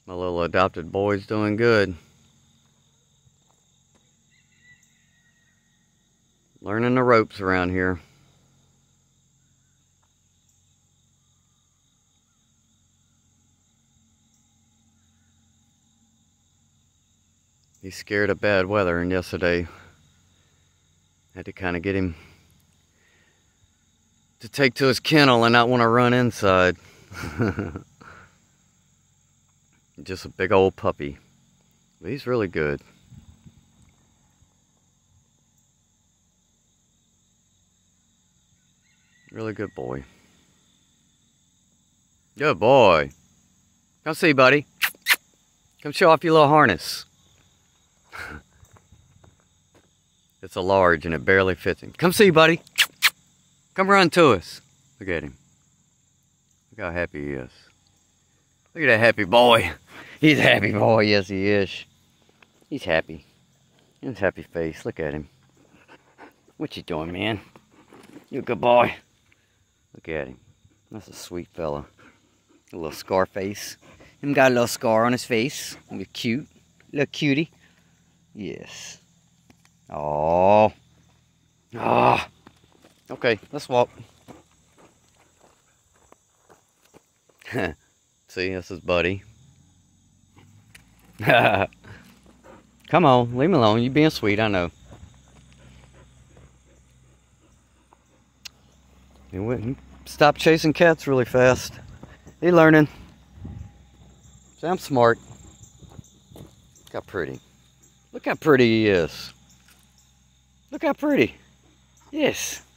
My little adopted boy's doing good. Learning the ropes around here. He's scared of bad weather, and yesterday had to kind of get him to take to his kennel and not want to run inside. Just a big old puppy. But he's really good. Really good boy. Good boy. Come see, buddy. Come show off your little harness. It's a large and it barely fits him. Come see, buddy. Come run to us. Look at him. Look how happy he is. Look at that happy boy. He's a happy boy. Yes, he is. He's happy. His happy face. Look at him. What you doing, man? You a good boy. Look at him. That's a sweet fella. A little scar face. Him got a little scar on his face. He's cute. Little cutie. Yes. Oh. Ah. Okay, let's walk. See, this is Buddy. Come on, leave him alone. You being sweet, I know. He wouldn't stop chasing cats really fast. He learning. See, I'm smart. Look how pretty. Look how pretty he is. Look how pretty. Yes.